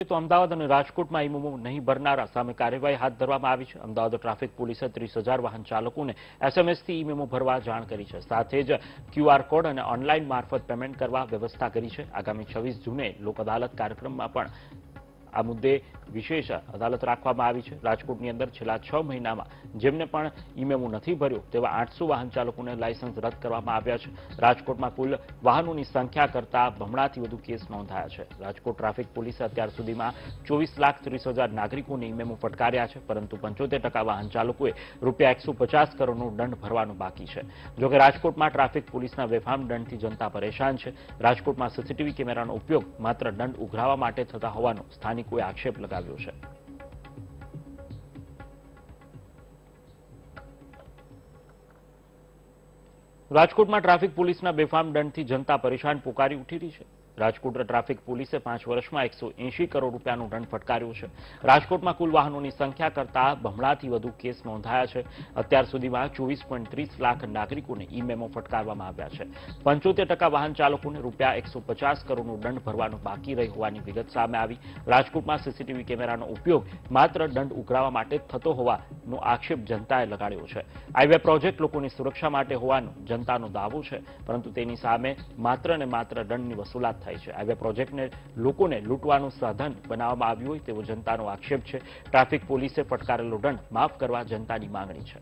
તો અમદાવાદ અને રાજકોટમાં ઈ-મેમો નહીં ભરનારા સામે કાર્યવાહી હાથ ધરવામાં આવી છે। અમદાવાદ ટ્રાફિક પોલીસે 30,000 વાહન ચાલકોને એસએમએસથી ઈ-મેમો ભરવા જાણ કરી છે। સાથે જ ક્યુઆર કોડ અને ઓનલાઈન મારફત પેમેન્ટ કરવા વ્યવસ્થા કરી છે। આગામી 26 જૂને લોક અદાલત કાર્યક્રમમાં પણ આ મુદ્દે વિશેષ અદાલત રાખવામાં આવી છે। રાજકોટની અંદર છેલ્લા 6 મહિનામાં જેમને પણ ઈ-મેમો નથી ભર્યો તેવા 800 વાહન ચાલકોને લાયસન્સ રદ કરવામાં આવ્યા છે। રાજકોટમાં કુલ વાહનોની સંખ્યા કરતા બમણાથી વધુ કેસ નોંધાયા છે। રાજકોટ ટ્રાફિક પોલીસે અત્યાર સુધીમાં 24,30,000 નાગરિકોને ઈ-મેમો ફટકાર્યા છે, પરંતુ 75% વાહન ચાલકોએ ₹150 કરોડનો દંડ ભરવાનો બાકી છે। જોકે રાજકોટમાં ટ્રાફિક પોલીસના બેફામ દંડથી જનતા પરેશાન છે। રાજકોટમાં સીસીટીવી કેમેરાનો ઉપયોગ માત્ર દંડ ઉઘરાવવા માટે થતા હોવાનો સ્થાનિકોએ આક્ષેપ લગાવ્યો છે। રાજકોટમાં ટ્રાફિક પોલીસના બેફામ દંડથી જનતા પરેશાન પોકારી ઉઠી રહી છે। રાજકોટ ટ્રાફિક પોલીસે 5 વર્ષમાં 180 કરોડ રૂપિયાનો દંડ ફટકાર્યો છે। રાજકોટમાં કુલ વાહનોની સંખ્યા કરતા બમણાથી વધુ કેસ નોંધાયા છે। અત્યાર સુધીમાં 24.30 લાખ નાગરિકોને ઈ-મેમો ફટકારવામાં આવ્યા છે। 75% વાહન ચાલકોને ₹150 કરોડનો દંડ ભરવાનો બાકી રહી હોવાની વિગત સામે આવી। રાજકોટમાં સીસીટીવી કેમેરાનો ઉપયોગ માત્ર દંડ ઉઘરાવવા માટે થતો હોવાનો આક્ષેપ જનતાએ લગાડ્યો છે। હાઈવે પ્રોજેક્ટ લોકોની સુરક્ષા માટે હોવાનો જનતાનો દાવો છે, પરંતુ તેની સામે માત્ર ને માત્ર દંડની વસૂલાત થાય છે। હાઈવે પ્રોજેક્ટને લોકોને લૂંટવાનું સાધન બનાવવામાં આવ્યું હોય તેવો જનતાનો આક્ષેપ છે। ટ્રાફિક પોલીસે ફટકારેલો દંડ માફ કરવા જનતાની માંગણી છે।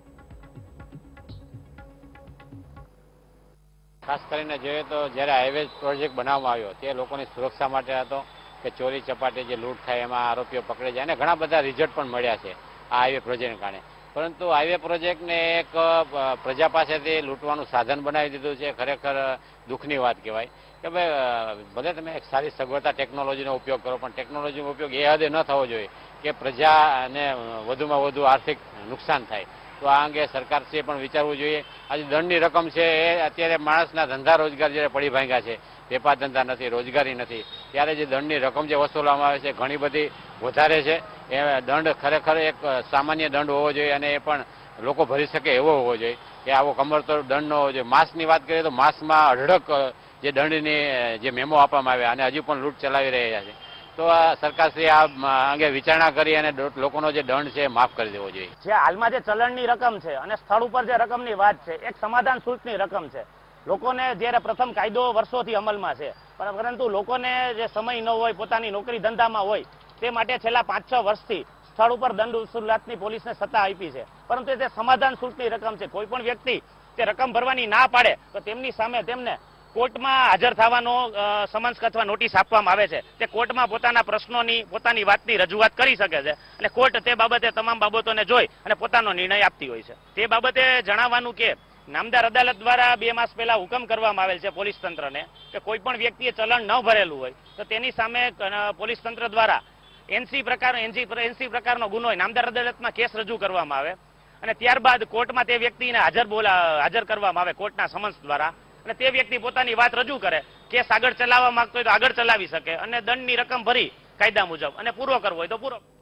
ખાસ કરીને જોઈએ તો જ્યારે હાઈવે પ્રોજેક્ટ બનાવવામાં આવ્યો તે લોકોની સુરક્ષા માટે હતો કે ચોરી ચપાટી જે લૂંટ થાય એમાં આરોપીઓ પકડે જાય અને ઘણા બધા રિઝલ્ટ પણ મળ્યા છે આ હાઈવે પ્રોજેક્ટને કારણે। પરંતુ હાઈવે પ્રોજેક્ટને એક પ્રજા પાસેથી લૂંટવાનું સાધન બનાવી દીધું છે। ખરેખર દુઃખની વાત કહેવાય કે ભાઈ ભલે તમે એક સારી સગવડતા ટેકનોલોજીનો ઉપયોગ કરો, પણ ટેકનોલોજીનો ઉપયોગ એ હદે ન થવો જોઈએ કે પ્રજાને વધુમાં વધુ આર્થિક નુકસાન થાય। તો આ અંગે સરકારશ્રીએ પણ વિચારવું જોઈએ। આજે દંડની રકમ છે એ અત્યારે માણસના ધંધા રોજગાર જ્યારે પડી ભાંગ્યા છે, વેપાર ધંધા નથી, રોજગારી નથી, ત્યારે જે દંડની રકમ જે વસૂલવામાં આવે છે ઘણી બધી વધારે છે। એ દંડ ખરેખર એક સામાન્ય દંડ હોવો જોઈએ અને એ પણ લોકો ભરી શકે એવો હોવો જોઈએ કે આવો કમરતોડ દંડ ન હોવો જોઈએ। માસની વાત કરીએ તો માસમાં અઢળક જે દંડની જે મેમો આપવામાં આવ્યા અને હજુ પણ લૂંટ ચલાવી રહ્યા છે, તો સરકારશ્રી આ અંગે વિચારણા કરી અને લોકોનો જે દંડ છે માફ કરી દેવો જોઈએ। જે હાલમાં જે ચલણની રકમ છે અને સ્થળ ઉપર જે રકમની વાત છે, એક સમાધાન શુલ્કની રકમ છે। લોકોને જ્યારે પ્રથમ કાયદો વર્ષોથી અમલમાં છે, પરંતુ લોકોને જે સમય ન હોય, પોતાની નોકરી ધંધામાં હોય, તે માટે છેલ્લા 5-6 વર્ષથી સ્થળ ઉપર દંડ વસૂલાતની પોલીસને સત્તા આપી છે, પરંતુ તે સમાધાન શુલ્કની રકમ છે। કોઈ પણ વ્યક્તિ તે રકમ ભરવાની ના પાડે તો તેમની સામે તેમને કોર્ટમાં હાજર થવાનો સમન્સ અથવા નોટિસ આપવામાં આવે છે। તે કોર્ટમાં પોતાના પ્રશ્નોની, પોતાની વાતની રજૂઆત કરી શકે છે અને કોર્ટ તે બાબતે તમામ બાબતોને જોઈ અને પોતાનો નિર્ણય આપતી હોય છે। તે બાબતે જણાવવાનું કે નામદાર અદાલત દ્વારા 2 માસ પહેલા હુકમ કરવામાં આવેલ છે પોલીસ તંત્રને કે કોઈ પણ વ્યક્તિએ ચલણ ન ભરેલું હોય તો તેની સામે પોલીસ તંત્ર દ્વારા એનસી પ્રકારનો ગુનો નામદાર અદાલતમાં કેસ રજૂ કરવામાં આવે અને ત્યારબાદ કોર્ટમાં તે વ્યક્તિને હાજર કરવામાં આવે કોર્ટના સમન્સ દ્વારા, અને તે વ્યક્તિ પોતાની વાત રજૂ કરે, કેસ આગળ ચલાવવા માંગતો હોય તો આગળ ચલાવી શકે અને દંડની રકમ ભરી કાયદા મુજબ અને પૂરો કરવો હોય તો પૂરો